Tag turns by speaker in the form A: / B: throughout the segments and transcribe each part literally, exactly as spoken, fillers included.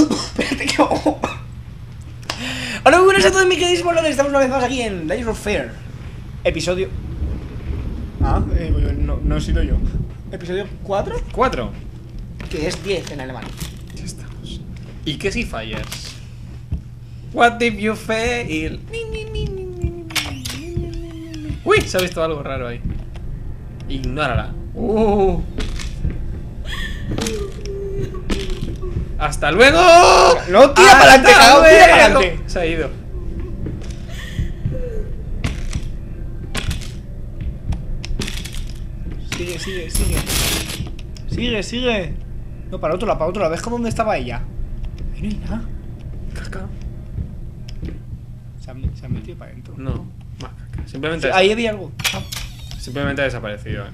A: Espérate que... Hola, muy buenas a todos mis queridísimos lores. Estamos una vez más aquí en Layers of Fear. Episodio... Ah, eh, no, no he sido yo. ¿Episodio cuatro?
B: ¿cuatro?
A: Que es diez en alemán.
B: Ya estamos. ¿Y qué si fallas? What if you fail? Uy, se ha visto algo raro ahí. Ignórala. Uh. ¡Hasta luego!
A: No, tira para adelante, cagao, tira para adelante.
B: Se ha ido.
A: Sigue, sigue, sigue. Sigue, sigue. No, para otro lado, para otro lado. ¿Ves con dónde estaba ella? Ahí no hay nada.
B: Caca.
A: Se ha, se ha metido para adentro.
B: No, más caca. Simplemente,
A: Sí, ahí había algo. Ah.
B: simplemente ha desaparecido. ¿eh?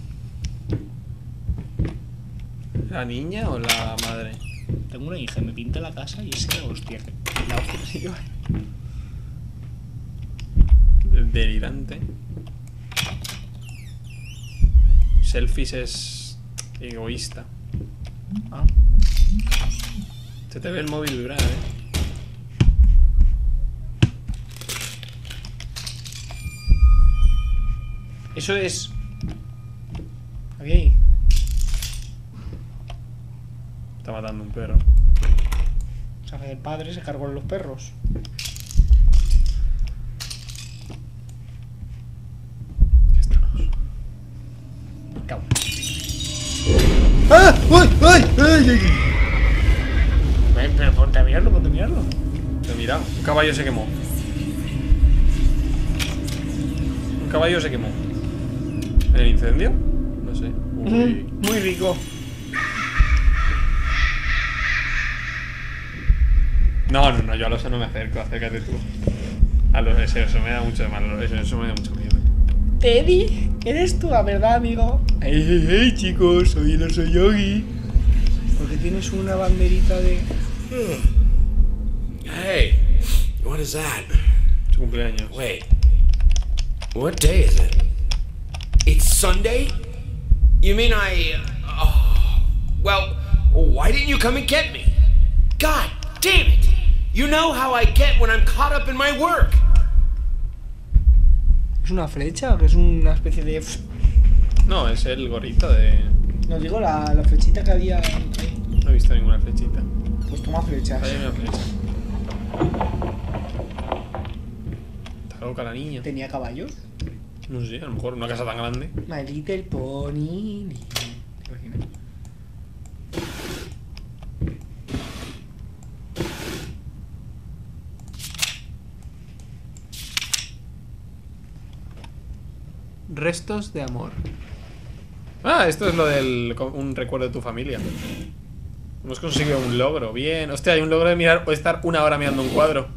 B: ¿La niña o la madre?
A: Tengo una hija, me pinta la casa y es que la hostia. La hostia que se lleva.
B: Delirante. Selfies es egoísta.
A: Ah.
B: Se te ve el móvil vibrar, eh.
A: Eso es... Había ahí.
B: Está matando un perro.
A: O sea, el padre se cargó en los perros. Cago. ¡Ah! ¡Uy! ¡Ay! ¡Ay! ¡Ay! Ven, pero ponte a mirarlo, ponte a mirarlo.
B: Pero mira, un caballo se quemó. Un caballo se quemó. ¿En el incendio? No sé. Uy.
A: Muy rico.
B: No, no, no, yo a los no me acerco, acércate tú. A los eso, eso me da mucho de mal, eso, eso me da mucho miedo.
A: Teddy, ¿eres tú, la verdad, amigo?
B: Hey, hey, hey, chicos, soy el oso Yogi.
A: Porque tienes una banderita de...
C: Hey, what is that?
B: Su cumpleaños.
C: Wait, what day is it? It's Sunday? You mean I... Uh, oh, well, why didn't you come and get me? God damn it! You know how I get when I'm caught up in my work.
A: ¿Es una flecha o que es una especie de...?
B: No, es el gorrito de...
A: No digo la, la flechita que había ahí.
B: No he visto ninguna flechita.
A: Pues toma flechas.
B: Ahí hay una flecha. Está loca la niña.
A: ¿Tenía caballos?
B: No sé, a lo mejor una casa tan grande.
A: My Little Pony. ¿Te imaginas?
B: Restos de amor. Ah, esto es lo del... un recuerdo de tu familia. Hemos conseguido un logro, bien. Hostia, hay un logro de mirar o estar una hora mirando un cuadro.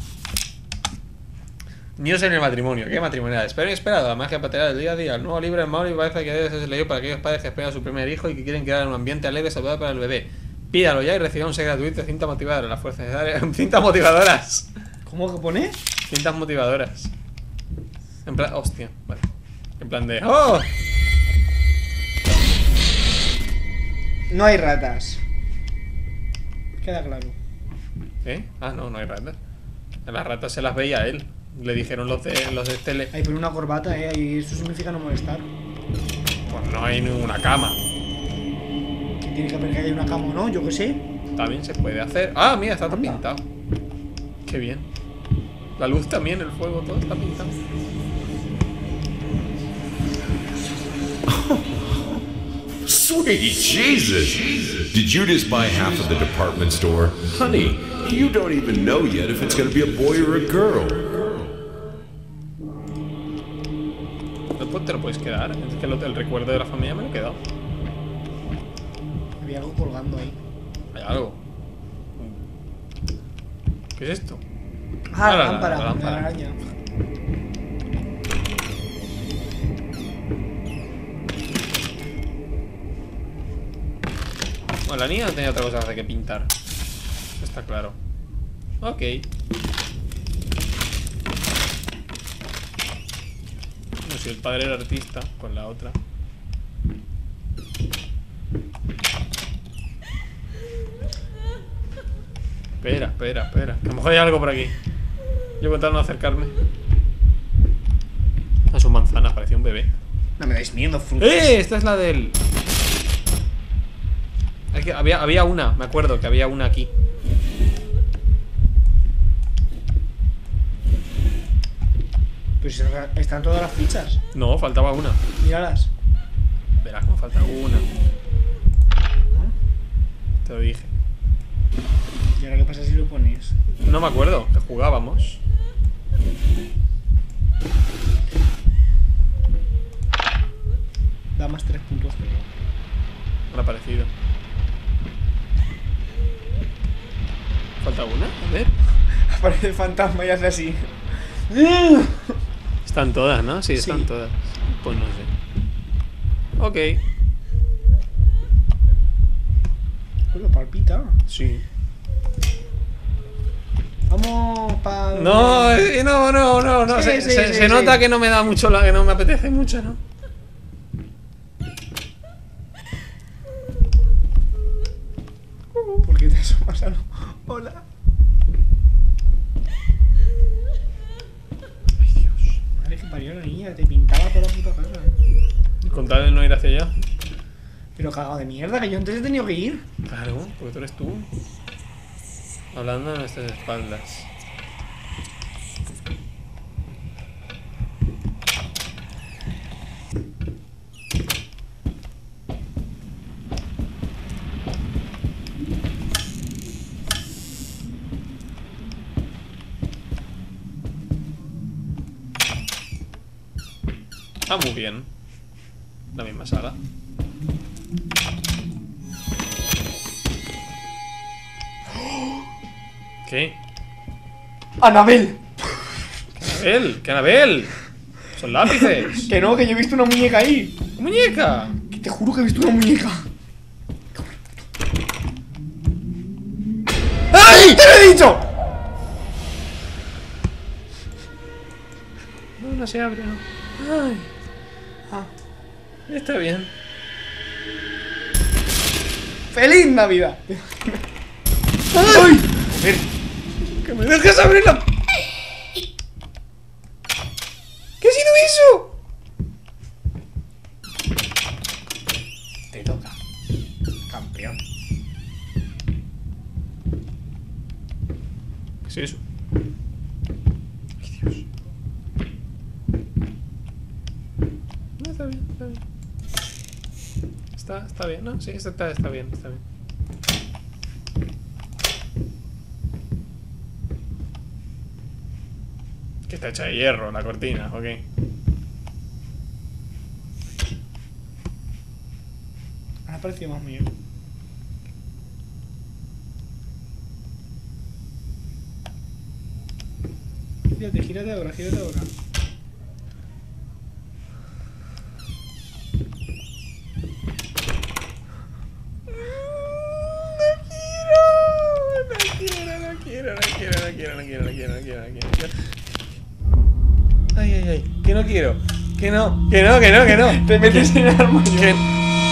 B: Niños en el matrimonio. ¿Qué matrimonial? Espero inesperado. La magia paterna del día a día. El nuevo libro de Mauri parece que debe ser leído para aquellos padres que esperan a su primer hijo y que quieren crear un ambiente alegre y saludable para el bebé. Pídalo ya y reciba un set gratuito de cinta motivadora. Las fuerzas necesarias. Cintas motivadoras.
A: ¿Cómo que pone?
B: Cintas motivadoras. En plan... Hostia, vale. En plan de... ¡Oh!
A: No hay ratas. Queda claro.
B: ¿Eh? Ah, no, no hay ratas. A las ratas se las veía él. Le dijeron los de, los de tele.
A: Ahí pone una corbata, eh. Y eso significa no molestar.
B: Pues no hay ninguna cama.
A: Que tiene que haber que haya una cama, ¿no? Yo qué sé.
B: También se puede hacer. Ah, mira, está todo
A: Anda.
B: pintado. Qué bien. La luz también, el fuego, todo está pintado.
D: Sweet Jesus! Did you just buy half of the department store? Honey, you don't even know yet if it's gonna be a boy or a girl.
B: Después te lo puedes quedar. Es que el, el recuerdo de la familia me lo he quedado.
A: Había algo colgando ahí.
B: Hay algo. ¿Qué es esto?
A: Ah,
B: Ah,
A: la,
B: la-
A: lámpara,
B: la
A: la,
B: lámpara.
A: araña.
B: Bueno, la niña no tenía otra cosa que hacer que pintar. Eso está claro. Ok. No sé, el padre era artista con la otra. Espera, espera, espera. Que a lo mejor hay algo por aquí. Yo contando no acercarme. A su manzana, parecía un bebé.
A: No me dais miedo, frutas.
B: ¡Eh! Esta es la del... Es que había, había una, me acuerdo que había una aquí.
A: Pero si están todas las fichas.
B: No, faltaba una.
A: Míralas.
B: Verás cómo falta una. Te lo dije.
A: ¿Y ahora qué pasa si lo pones?
B: No me acuerdo, que jugábamos.
A: Da más tres puntos.
B: Me ha parecido. ¿Falta una? A ver.
A: Aparece el fantasma y hace así.
B: Están todas, ¿no? Sí, están
A: Sí.
B: todas. Pues no sé. Ok.
A: Pues lo palpita.
B: Sí.
A: Vamos pa...
B: No, eh, no, no, no, no.
A: Sí,
B: se
A: sí,
B: se-
A: sí,
B: se
A: sí.
B: nota que no me da mucho, la que no me apetece mucho, ¿no?
A: ¿Por qué te asomas a lo... Hola.
B: Ay, Dios.
A: Madre que parió la niña, te pintaba toda la puta casa.
B: Con tal de no ir hacia allá.
A: Pero cagado de mierda, que yo antes he tenido que ir.
B: Claro, porque tú eres tú. Hablando de nuestras espaldas. Ah, muy bien. La misma sala. ¿Qué?
A: ¡Anabel!
B: ¿Qué Anabel? ¿Qué Anabel? Son lápices.
A: Que no, que yo he visto una muñeca ahí.
B: ¿Qué muñeca?
A: Que te juro que he visto una muñeca. ¡Ay! ¡Te lo he dicho!
B: No, no se abre, no. Ay.
A: Ah.
B: Está bien.
A: ¡Feliz Navidad! ¡Ay! Joder.
B: ¡Que me dejes abrirla! ¿Qué ha sido eso?
A: Te toca. Campeón.
B: ¿Qué es eso? Ay, Dios. No, está bien, está bien. Está, está bien, ¿no? Sí, está, está bien, está bien. Que está hecha de hierro la cortina, ok.
A: Me ha parecido más mío. Gírate, gírate ahora, gírate ahora.
B: No quiero, no quiero, no quiero, no quiero, no quiero, no quiero, no quiero, no quiero, no quiero. Ay, ay, ay, que no quiero, que no, que no, que no, que no.
A: Te metes en el armario.
B: Que...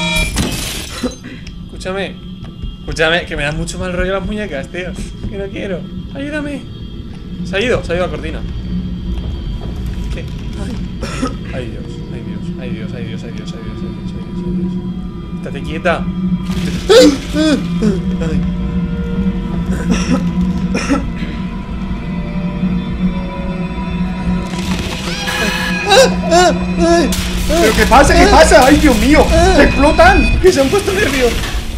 B: Escúchame, escúchame, que me dan mucho mal rollo las muñecas, tío. Que no quiero, ayúdame. Se ha ido, se ha ido la cortina. ¿Qué? Ay, ay Dios, ay Dios, ay Dios, ay Dios, ay Dios, ay Dios, ay Dios, ay Dios, ay Dios. Estate quieta. Ay.
A: ¿Pero qué pasa? ¿Qué pasa? ¡Ay, Dios mío! ¡Se explotan! ¡Que se han puesto nervios!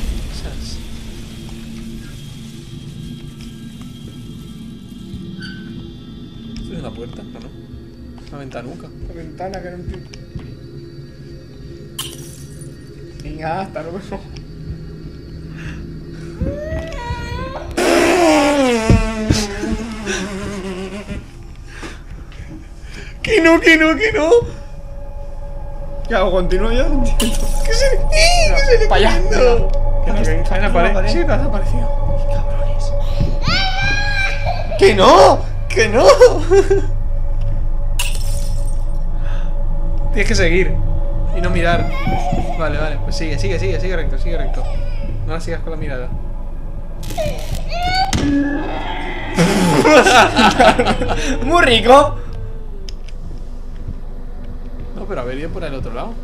B: ¿Esto es una puerta? No, no. Una ventanuca.
A: La ventana que no entiendo. Venga, hasta luego.
B: Que no, que no, que no.
A: ¿Qué hago? ¿Continúo yo?
B: ¿Qué se le, ¡Eh! ¿Qué se le
A: para allá.
B: comiendo? Que no, que
A: Está
B: en la
A: en la
B: pared.
A: pared.
B: Sí, te has desaparecido.
A: Cabrones.
B: ¡Que no! ¡Que no! Tienes que seguir y no mirar. Vale, vale, pues sigue, sigue, sigue, sigue recto, sigue recto. No la sigas con la mirada.
A: Muy rico.
B: No, pero haber ido por el otro lado.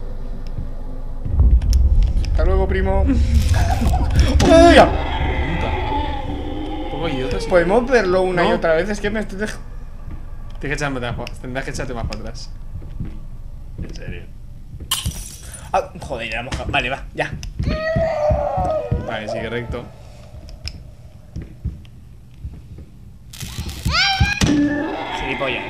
A: Hasta luego, primo. ¡Hostia!
B: Pregunta. Un poco idiota, sí.
A: Podemos verlo una
B: No.
A: y otra vez. Es que me estoy dejando.
B: Tienes que echarme más, tendrás que echarte más para atrás. En serio.
A: Ah, joder, ya moja. Vale, va, ya.
B: Vale, sigue recto.
A: Gilipollas.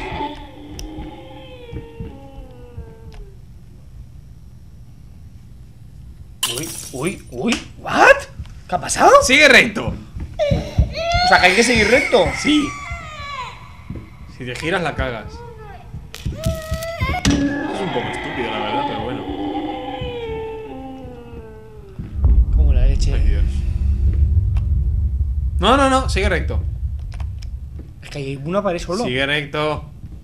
A: Uy, uy, uy. ¿What? ¿Qué ha pasado?
B: ¡Sigue recto!
A: O sea, que hay que seguir recto.
B: Sí. Si te giras la cagas. Es un poco estúpido, la verdad, pero bueno.
A: Como la leche.
B: Ay, Dios. No, no, no, sigue recto.
A: Es que hay una pared solo.
B: Sigue recto.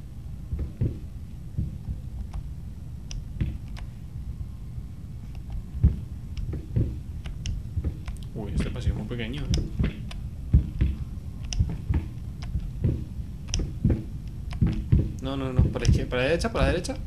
B: Uy, este pasillo es muy pequeño. ¿eh? No, no, no, por la izquierda, por la derecha, por la derecha.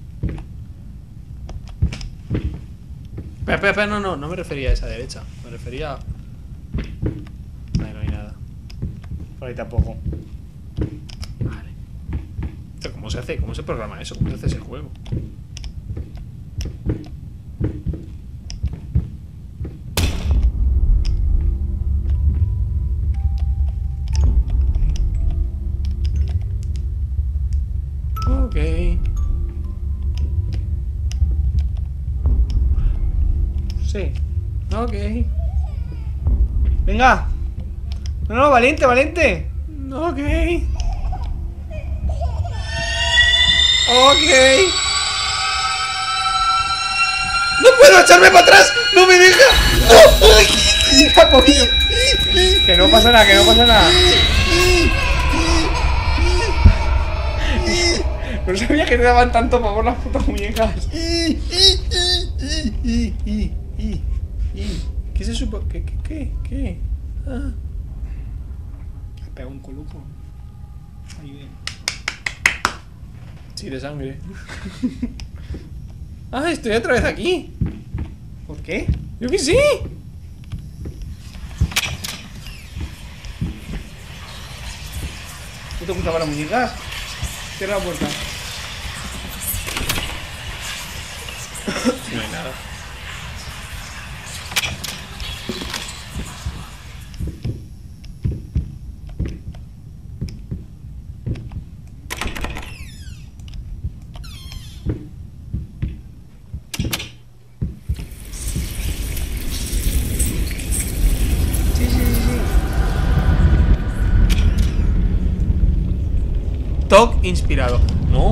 B: Espera, espera, espera, no, no, no me refería a esa derecha. Me refería a... Ahí no hay nada.
A: Por ahí tampoco.
B: Vale. Pero ¿cómo se hace? ¿Cómo se programa eso? ¿Cómo se hace ese juego? Ok.
A: Sí.
B: Ok.
A: Venga. No, no, valiente, valiente.
B: Ok. Ok. ¡No puedo echarme para atrás! ¡No me deja!
A: Mira, coño. Que no pasa nada, que no pasa nada. No sabía que te daban tanto pavor las putas muñecas.
B: ¿Qué se supo? ¿Qué? ¿Qué? ¿Qué? ¿Qué? Ah.
A: Has pegado un coluco. Ahí bien.
B: Sí, de sangre. ¡Ah, estoy otra vez aquí!
A: ¿Por qué?
B: ¡Yo que sí!
A: ¿No te gustaban las muñecas? Cierra la puerta.
B: No hay nada.
A: Sí, sí, sí, sí.
B: Toc inspirado. No.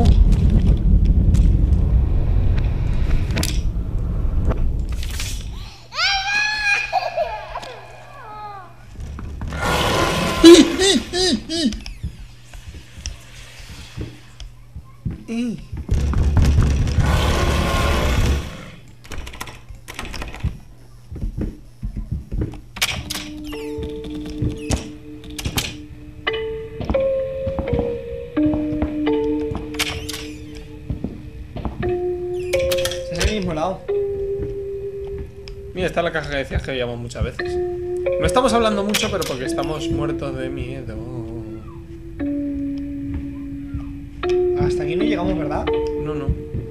A: Es el mismo lado.
B: Mira, está la caja que decías que veíamos muchas veces. No estamos hablando mucho, pero porque estamos muertos de miedo.
A: Hasta aquí no llegamos, ¿verdad?
B: No, no.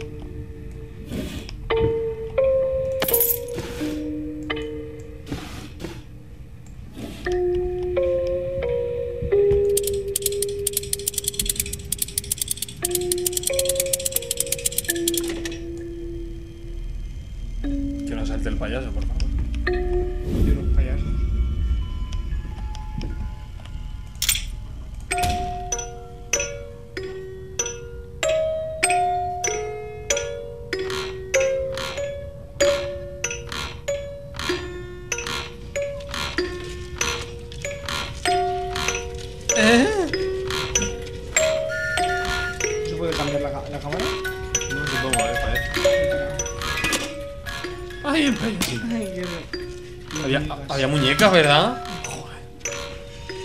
B: Que no salte el payaso, por favor.
A: De los payasos.
B: ¿Eh?
A: ¿No se puede cambiar la, ca- la cámara?
B: No supongo, eh, parece. Ay, el payaso.
A: Ay, qué re-
B: Había, había muñecas, ¿verdad?